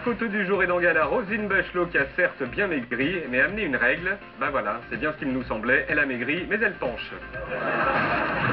Photo du jour est dans Gala, Roselyne Bachelot qui a certes bien maigri, mais amené une règle. Ben voilà, c'est bien ce qu'il nous semblait, elle a maigri, mais elle penche.